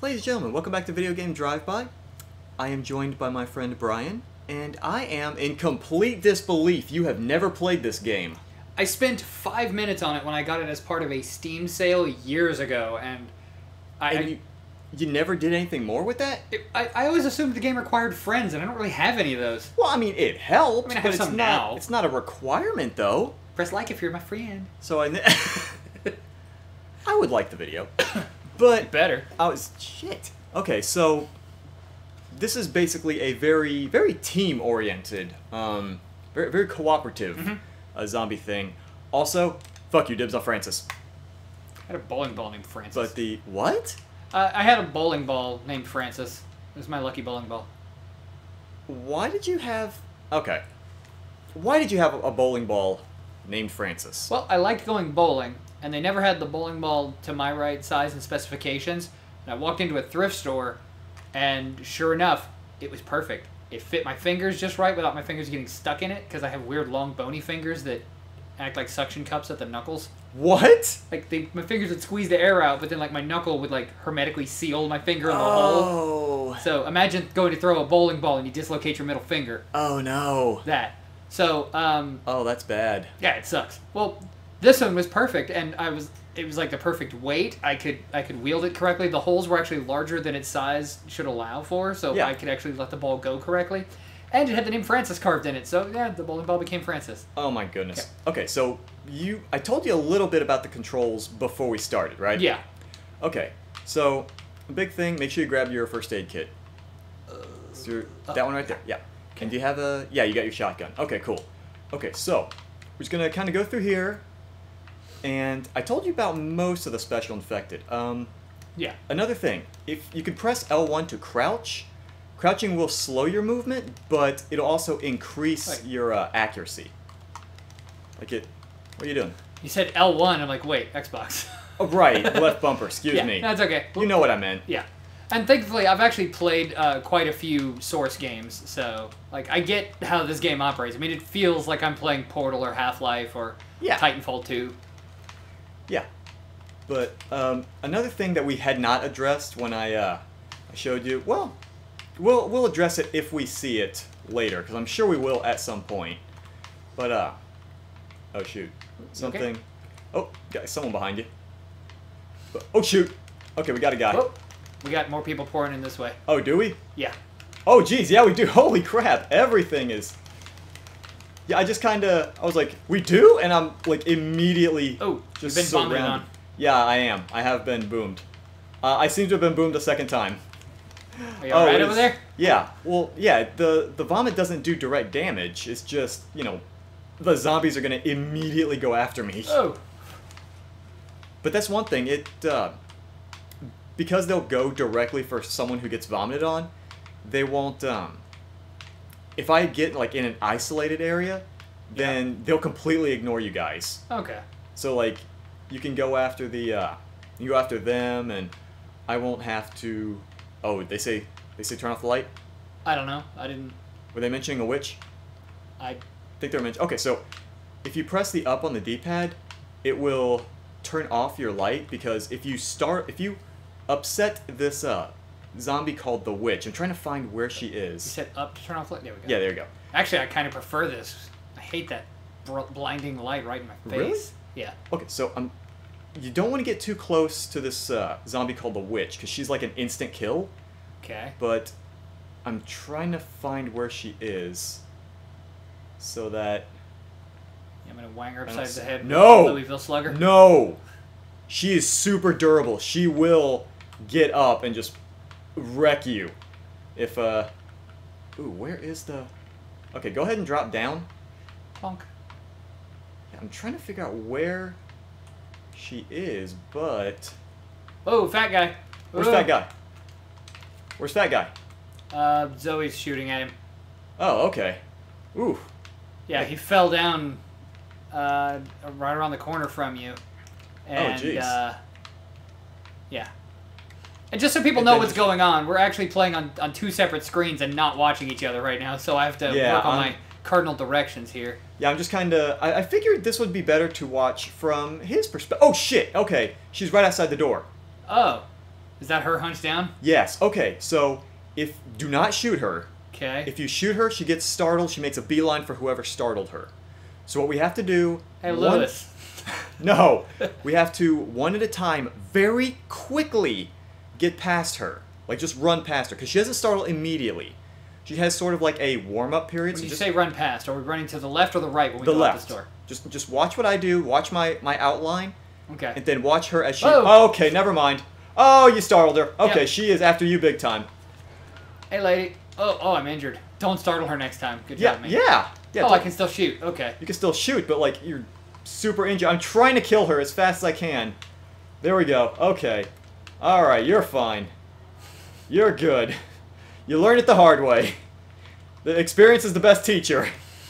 Ladies and gentlemen, welcome back to Video Game Drive-By. I am joined by my friend Brian, and I am in complete disbelief you have never played this game. I spent 5 minutes on it when I got it as part of a Steam sale years ago, and you never did anything more with that? I always assumed the game required friends, and I don't really have any of those. Well, I mean, it helped, I mean, I have but some now. It's not a requirement, though. Press like if you're my friend. So I would like the video, but Better. shit. Okay, so this is basically a very, very team-oriented, very, very cooperative zombie thing. Also, fuck you, dibs on Francis. I had a bowling ball named Francis. But the what? I had a bowling ball named Francis. It was my lucky bowling ball. Why did you have? Okay. Why did you have a bowling ball named Francis? Well, I liked going bowling, and they never had the bowling ball to my right size and specifications. And I walked into a thrift store, and sure enough, it was perfect. It fit my fingers just right without my fingers getting stuck in it, because I have weird long bony fingers that act like suction cups at the knuckles. What? Like, my fingers would squeeze the air out, but then, like, my knuckle would, like, hermetically seal my finger in the hole. Oh. So, imagine going to throw a bowling ball and you dislocate your middle finger. Oh, no. That. So, Oh, that's bad. yeah, it sucks. Well, this one was perfect, and it was, like, the perfect weight. I could wield it correctly. The holes were actually larger than its size should allow for, so Yeah. I could actually let the ball go correctly. And it had the name Francis carved in it, so, yeah, the bowling ball became Francis. Oh, my goodness. Okay, so I told you a little bit about the controls before we started, right? Yeah. Okay, so the big thing, make sure you grab your first aid kit. That one right there, yeah. Okay. And do you have a... Yeah, you got your shotgun. Okay, cool. Okay, so we're just going to kind of go through here. And I told you about most of the special infected. Yeah. Another thing, if you can press L1 to crouch, crouching will slow your movement, but it'll also increase your accuracy. Like it... What are you doing? You said L1, I'm like, wait, Xbox. Oh, right, left bumper, excuse Yeah, me. that's okay. You know what I meant. Yeah. And thankfully, I've actually played quite a few Source games, so, like, I get how this game operates. I mean, it feels like I'm playing Portal or Half-Life or Yeah. Titanfall 2. Yeah. But another thing that we had not addressed when I showed you, well, we'll address it if we see it later, because I'm sure we will at some point. But, oh shoot. Something. Okay. Oh, got someone behind you. Oh shoot. Okay, we got a guy. Oh, we got more people pouring in this way. Oh, do we? Yeah. Oh, geez, yeah, we do. Holy crap, everything is... Yeah, I just kind of... I was like, we do? And I'm, like, immediately Oh, just you've been vomited surrounded. on. Yeah, I am. I have been boomed. I seem to have been boomed a second time. Are you alright over there? Yeah. Well, yeah, the vomit doesn't do direct damage. It's just, you know, the zombies are going to immediately go after me. Oh. But that's one thing. Because they'll go directly for someone who gets vomited on, they won't, if I get, like, in an isolated area, then they'll completely ignore you guys. Okay. So, like, you can go after you go after them, and I won't have to... Oh, they say turn off the light? I don't know. I didn't... Were they mentioning a witch? I... think they're mentioning... Okay, so if you press the up on the D-pad, it will turn off your light, because if you upset this zombie called the witch, I'm trying to find where she You is. said up to turn off light? There we go. Yeah, there you go. Actually, I kind of prefer this. I hate that blinding light right in my face. Really? Yeah. Okay, so you don't want to get too close to this zombie called the witch, because she's like an instant kill, Okay. but I'm trying to find where she is so that... I'm gonna wang her upside the head. No! With Louisville Slugger. No! She is super durable. She will get up and just wreck you. If, Ooh, where is the... Okay, go ahead and drop down. Honk. I'm trying to figure out where she is, but... Oh, fat guy. Where's Whoa. Fat Guy? Where's Fat Guy? Zoe's shooting at him. Oh, okay. Ooh. Yeah, he fell down right around the corner from you. And, jeez. yeah. And just so people know what's going on, we're actually playing on two separate screens and not watching each other right now, so I have to work on my cardinal directions here. Yeah, I'm just kind of... I figured this would be better to watch from his perspective. Oh, shit! Okay, she's right outside the door. Oh. Is that her hunched down? Yes. Okay, so do not shoot her. Okay. If you shoot her, she gets startled. She makes a beeline for whoever startled her. So what we have to do... Hey, Lewis. No. We have to, one at a time, very quickly get past her. Like, just run past her. Because she doesn't startle immediately. She has sort of like a warm-up period. When so you just say run past, are we running to the left or the right when we the go left. out the store? Just watch what I do. Watch my outline. Okay. And then watch her as she... Whoa. Oh, okay, never mind. Oh, you startled her. Okay, Yep. she is after you big time. Hey, lady. Oh, I'm injured. Don't startle her next time. Good Yeah, job, man. yeah. Oh, I can still shoot. Okay. You can still shoot, but like you're super injured. I'm trying to kill her as fast as I can. There we go. Okay. All right, you're fine. You're good. You learned it the hard way. The experience is the best teacher.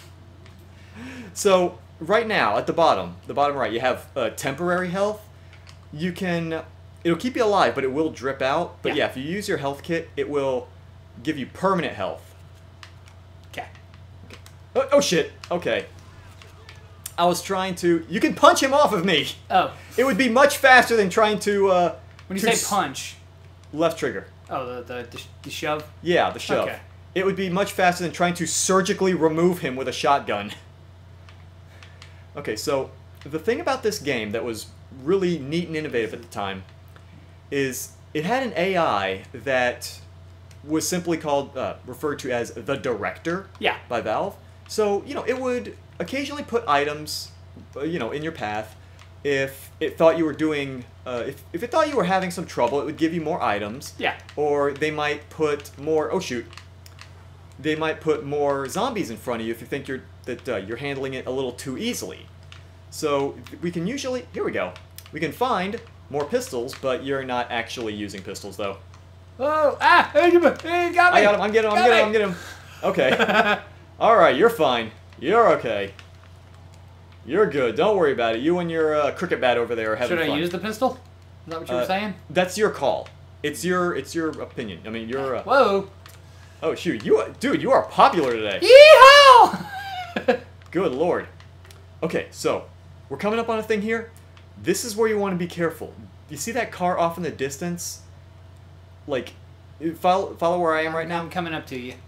So right now, at the bottom right, you have temporary health. You can, it'll keep you alive, but it will drip out. But Yeah. yeah, if you use your health kit, it will give you permanent health. Okay. Oh shit. Okay. I was trying to. You can punch him off of me. Oh. It would be much faster than trying to. When you to say punch. left trigger. Oh, the shove? Yeah, the shove. Okay. It would be much faster than trying to surgically remove him with a shotgun. Okay, so the thing about this game that was really neat and innovative at the time is it had an AI that was simply called, referred to as the Director Yeah. by Valve. So, it would occasionally put items, in your path. If it thought you were doing, if it thought you were having some trouble, it would give you more items. Yeah. Or they might put more, oh shoot, they might put more zombies in front of you if you think you're handling it a little too easily. So we can usually, here we go, we can find more pistols, but you're not actually using pistols though. Oh, hey, you got me. I got him, I'm getting him. Okay. Alright, you're fine. You're okay. You're good. Don't worry about it. You and your cricket bat over there are having Should fun. I use the pistol? Is that what you were saying? That's your call. It's your opinion. I mean, you're. Whoa. Oh shoot, dude, you are popular today. Yeehaw! Good lord. Okay, so we're coming up on a thing here. This is where you want to be careful. You see that car off in the distance? Like, follow where I am right now. I'm coming up to you.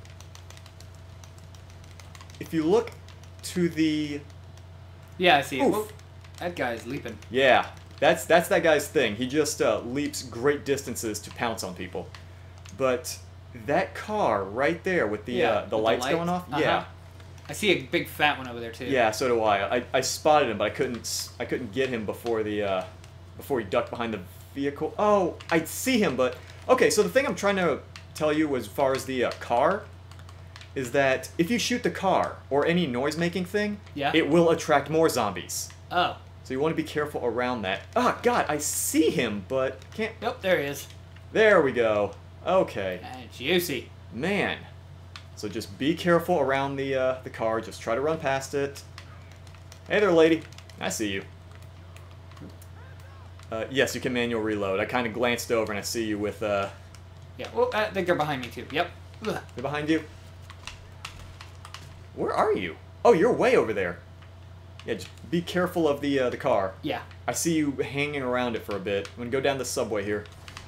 If you look to the Yeah, I see it. Oof. Whoa. That guy's leaping. yeah, that's that guy's thing. He just leaps great distances to pounce on people. But that car right there with the with lights going off, yeah. I see a big fat one over there too. Yeah, so do I. I spotted him, but I couldn't get him before he ducked behind the vehicle. Oh, I see him, but okay. So the thing I'm trying to tell you, as far as the car, is that if you shoot the car or any noise-making thing, Yeah. it will attract more zombies. Oh. So you want to be careful around that. Oh God, I see him, but can't. Nope, there he is. There we go. Okay, Juicy. man. So just be careful around the car. Just try to run past it. Hey there, lady. I see you. Yes, you can manual reload. I kind of glanced over and I see you with, Yeah, well, I think they're behind me too. Yep. Ugh. They're behind you. Where are you? Oh, you're way over there. Yeah, just be careful of the car. Yeah. I see you hanging around it for a bit. I'm gonna go down the subway here.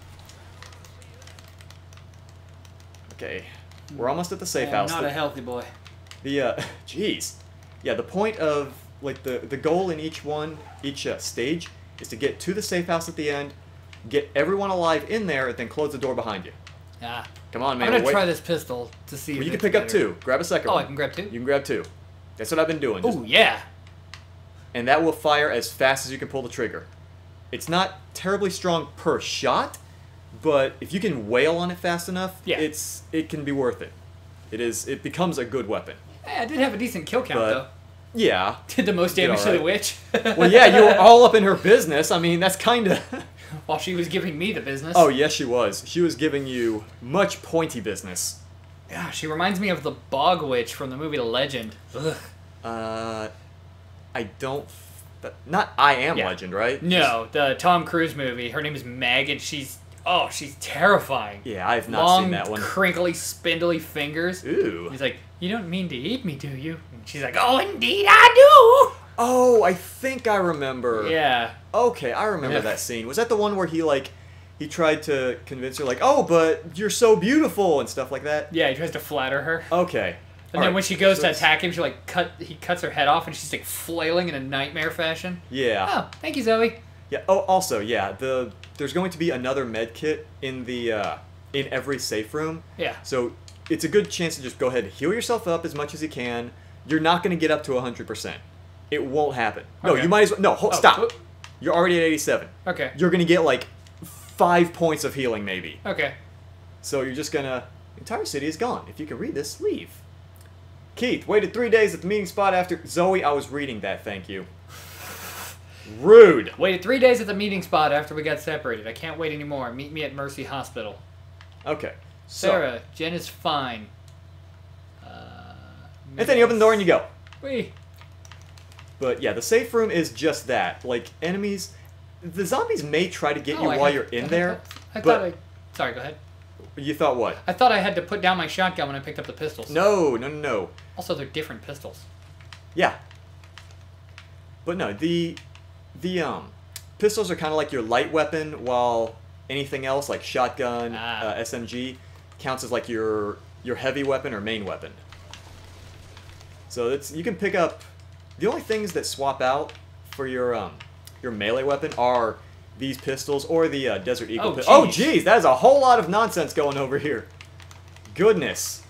Okay. We're almost at the safe house. Not a healthy boy. The jeez, yeah. The point of like the goal in each stage is to get to the safe house at the end, get everyone alive in there, and then close the door behind you. Yeah. Come on, man. I'm gonna wait. try this pistol to see. Well, if you can it's pick up better. two. Grab a second Oh, one. I can grab two. You can grab two. That's what I've been doing. Oh yeah. And that will fire as fast as you can pull the trigger. It's not terribly strong per shot, but if you can wail on it fast enough, Yeah. it can be worth it. It becomes a good weapon. Hey, I did have a decent kill count But- though. Yeah. Did the most Did damage to the alright. witch. Well, yeah, you were all up in her business. I mean, that's kind of... While she was giving me the business. Oh, yes, she was. She was giving you much pointy business. Yeah, she reminds me of the Bog Witch from the movie The Legend. Ugh. I don't... Not I Am Yeah. Legend, right? No, the Tom Cruise movie. Her name is Meg, and she's terrifying. Yeah, I've not Long, seen that one. crinkly, spindly fingers. Ooh. He's like, "You don't mean to eat me, do you?" And she's like, "Oh, indeed I Oh, I think I remember. do." Yeah. Okay, I remember Yeah. that scene. Was that the one where he, like, he tried to convince her, like, oh, but you're so beautiful and stuff like that. Yeah, he tries to flatter her. Okay. And then when she goes to attack him, he cuts her head off, and she's like flailing in a nightmare fashion. Yeah. Oh, thank you, Zoe. Yeah. Oh, also, yeah. There's going to be another med kit in in every safe room. Yeah. So it's a good chance to just go ahead and heal yourself up as much as you can. You're not going to get up to 100%. It won't happen. No, Okay. you might as well. No, stop. Oh. You're already at 87. Okay. You're going to get like 5 points of healing, maybe. Okay. So you're just gonna... The entire city is gone. If you can read this, leave. Keith, waited 3 days at the meeting spot after... Zoe, I was reading that, thank you. Rude! Waited 3 days at the meeting spot after we got separated. I can't wait anymore. Meet me at Mercy Hospital. Okay. So, Sarah, Jen is fine. Anthony, open the door and you go. Wee. But yeah, the safe room is just that. Like, enemies... The zombies may try to get you while you're in there. Sorry, go ahead. You thought what? I thought I had to put down my shotgun when I picked up the pistols. No. Also, they're different pistols. Yeah. But no, the pistols are kind of like your light weapon, while anything else like shotgun, SMG counts as like your heavy weapon or main weapon. So you can pick up. The only things that swap out for your melee weapon are these pistols or the Desert Eagle pistol. Oh, geez, that is a whole lot of nonsense going over here. Goodness.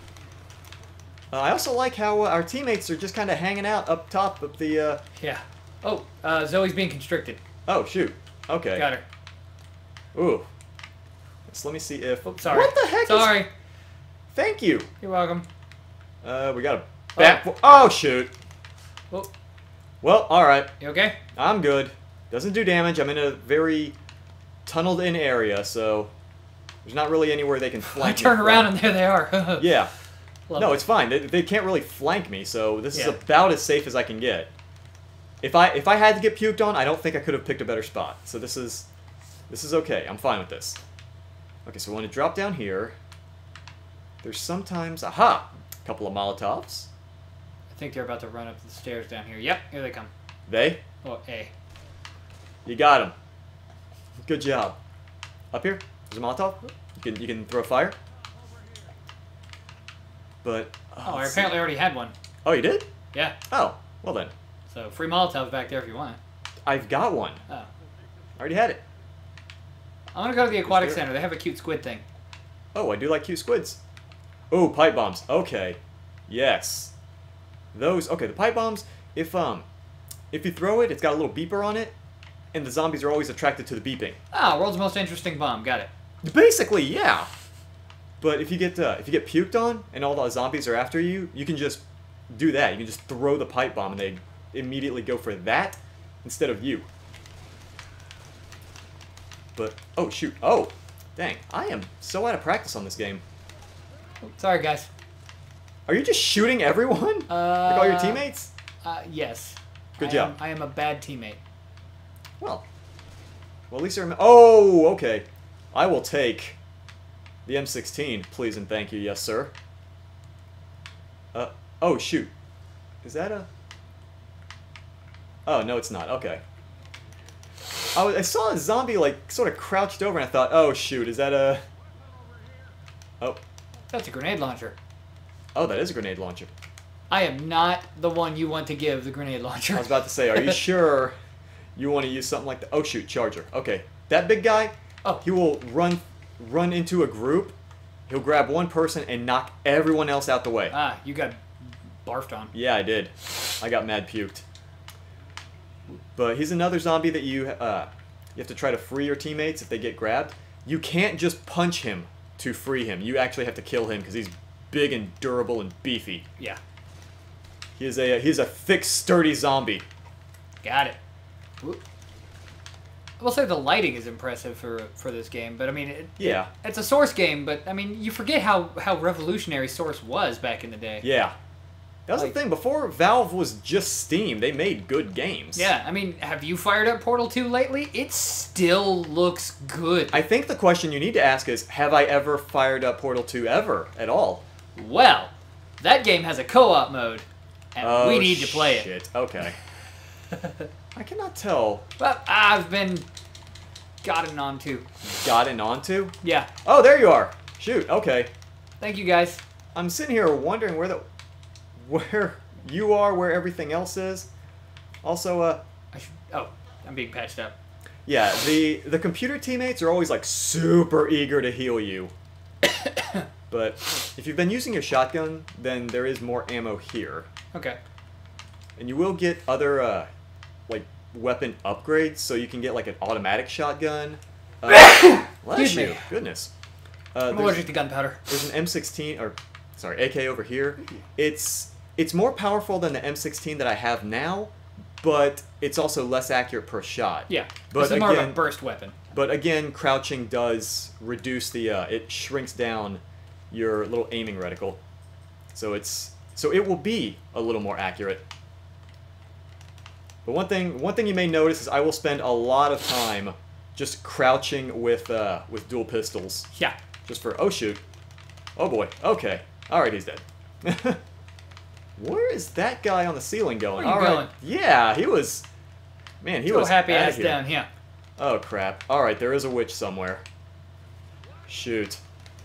I also like how our teammates are just kind of hanging out up top of the... Yeah. Oh, Zoe's being constricted. Oh, shoot. Okay. Got her. Ooh. So let me see if... Oh, sorry. What the heck Sorry. Thank you. You're welcome. We got a back... Oh, shoot. Oh. Well, alright. You okay? I'm good. Doesn't do damage. I'm in a very tunneled-in area, so there's not really anywhere they can flank me. I turn around and there they are. Yeah. Love It's fine. They can't really flank me, so this is about as safe as I can get. If I had to get puked on, I don't think I could have picked a better spot. So this is okay. I'm fine with this. Okay, so we want to drop down here. There's sometimes... Aha! A couple of Molotovs. I think they're about to run up the stairs down here. Yep, here they come. They? Oh, A. You got him. Good job. Up here, there's a Molotov. You can throw fire. But I apparently already had one. Oh, you did? Yeah. Oh, well then. So free Molotovs back there if you want. I've got one. Oh. I already had it. I'm gonna go to the aquatic center. They have a cute squid thing. Oh, I do like cute squids. Oh, pipe bombs. Okay. Yes. Those. Okay, the pipe bombs. If you throw it, it's got a little beeper on it, and the zombies are always attracted to the beeping. Ah, world's most interesting bomb. Got it. Basically, yeah. But if you get puked on and all the zombies are after you, you can just do that. You can just throw the pipe bomb and they immediately go for that instead of you. But oh shoot! Oh, dang! I am so out of practice on this game. Oh, sorry, guys. Are you just shooting everyone? Like all your teammates? Yes. Good job. I am a bad teammate. Well, at least you're... Oh, okay. I will take the M16, please and thank you. Yes, sir. Oh, shoot. Is that a... Oh, no, it's not. Okay. I saw a zombie, like, sort of crouched over, and I thought, oh, shoot, is that a... Oh. That's a grenade launcher. Oh, that is a grenade launcher. I am not the one you want to give the grenade launcher. I was about to say, are you sure you want to use something like that? Oh, shoot, charger. Okay. That big guy, he will run into a group, he'll grab one person and knock everyone else out the way. Ah, you got barfed on. Yeah, I did. I got mad puked. But he's another zombie that you have to try to free your teammates if they get grabbed. You can't just punch him to free him. You actually have to kill him because he's big and durable and beefy. Yeah. He's a thick, sturdy zombie. Got it. Whoop. I will say the lighting is impressive for this game, but I mean, it's a Source game, but I mean, you forget how revolutionary Source was back in the day. Yeah. That was the thing. Before Valve was just Steam, they made good games. Yeah, I mean, have you fired up Portal 2 lately? It still looks good. I think the question you need to ask is, have I ever fired up Portal 2 ever at all? Well, that game has a co-op mode, and we need to play it. Okay. I cannot tell. Well, I've been gotten onto. Gotten onto? Yeah. Oh, there you are. Shoot. Okay. Thank you, guys. I'm sitting here wondering where you are, where everything else is. Also, Oh, I'm being patched up. yeah, the computer teammates are always like super eager to heal you. But if you've been using your shotgun, then there is more ammo here. Okay. And you will get other, like, weapon upgrades, so you can get, like, an automatic shotgun. Bless Excuse you. me. Goodness. I'm allergic to gunpowder. There's an M16, or, sorry, AK over here. It's more powerful than the M16 that I have now, but it's also less accurate per shot. Yeah. But This is more of a again- burst weapon. But again, crouching does reduce the, it shrinks down your little aiming reticle. So it will be a little more accurate. But one thing you may notice is I will spend a lot of time just crouching with dual pistols. Yeah. Just for, oh shoot. Oh boy, okay. Alright, he's dead. Where is that guy on the ceiling going? Where are you Alright. going? Yeah, he was, man, he Go was happy outta ass here. down here. Oh crap. Alright, there is a witch somewhere. Shoot.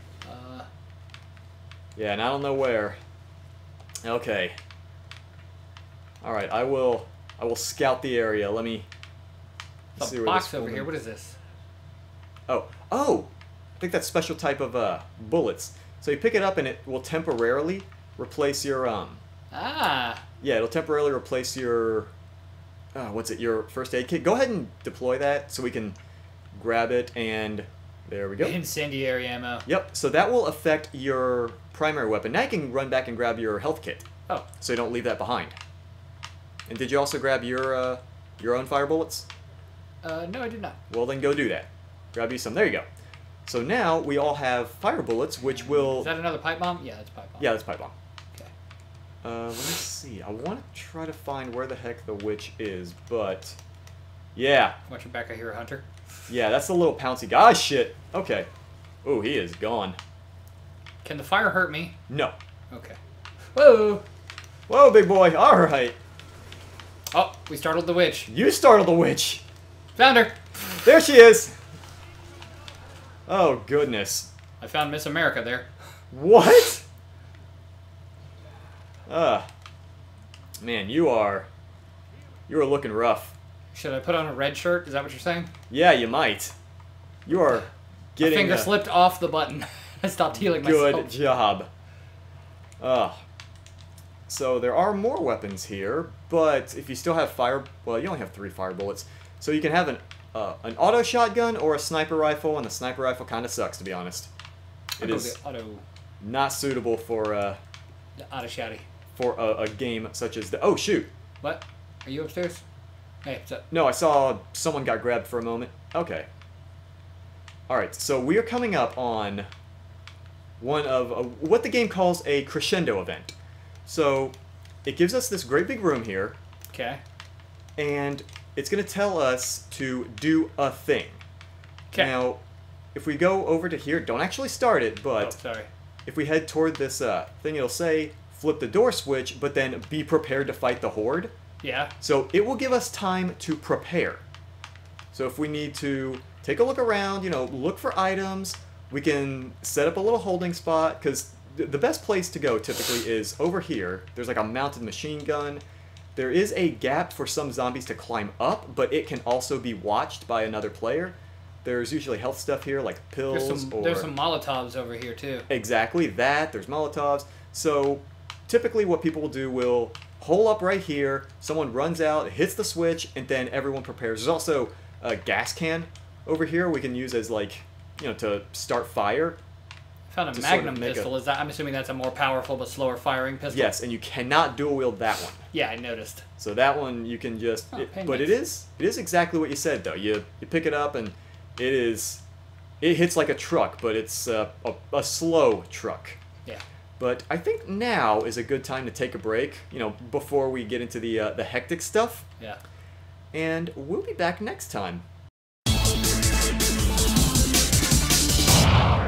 Yeah, and I don't know where. Okay. Alright, I will scout the area. Let me see The where box this over woman- here. What is this? Oh! I think that's special type of bullets. So you pick it up and it will temporarily replace your Ah. yeah, it'll temporarily replace your your first aid kit. Go ahead and deploy that so we can grab it, and there we go. Incendiary ammo. Yep, so that will affect your primary weapon. Now you can run back and grab your health kit, Oh. so you don't leave that behind. And did you also grab your own fire bullets? No, I did not. Well, then go do that. Grab you some. There you go. So now we all have fire bullets, which will... Is that another pipe bomb? Yeah, that's a pipe bomb. Yeah, that's pipe bomb. Okay. Let me see. I want to try to find where the heck the witch is, but... Yeah. Watch your back, I hear a hunter. Yeah, that's the little pouncy guy. Ah, shit. Okay. Oh, he is gone. Can the fire hurt me? No. Okay. Whoa! Whoa, big boy. All right. Oh, we startled the witch. You startled the witch. Found her! There she is. Oh, goodness. I found Miss America there. What? Man, you are looking rough. Should I put on a red shirt? Is that what you're saying? Yeah, you might. You are My getting finger a slipped off the button. I stopped healing good myself. job. So there are more weapons here, but if you still have fire, well, you only have 3 fire bullets. So you can have an auto shotgun or a sniper rifle, and the sniper rifle kind of sucks, to be honest. It is not suitable for Auto shouty. a game such as the. Oh shoot! What? Are you upstairs? Hey, what's up? No, I saw someone got grabbed for a moment. Okay. Alright, so we are coming up on one of what the game calls a crescendo event. So, it gives us this great big room here, Okay. and it's going to tell us to do a thing. Okay. Now, if we go over to here, don't actually start it, Oh, but sorry. if we head toward this thing, it'll say, flip the door switch, but then be prepared to fight the horde. Yeah. So it will give us time to prepare. So if we need to take a look around, look for items, we can set up a little holding spot, because the best place to go typically is over here. There's like a mounted machine gun. There is a gap for some zombies to climb up, but it can also be watched by another player. There's usually health stuff here, like pills There's some Molotovs over here, too. Exactly that. There's Molotovs. So typically what people will do will hole up right here, someone runs out, hits the switch, and then everyone prepares. There's also a gas can over here we can use as to start fire. I found a to sort of Magnum make pistol. I'm assuming that's a more powerful but slower firing pistol? Yes, and you cannot dual wield that one. Yeah, I noticed. So that one you can just... Oh, but it is exactly what you said, though. You pick it up and it hits like a truck, but it's a slow truck. Yeah. But I think now is a good time to take a break, before we get into the hectic stuff. Yeah. And we'll be back next time.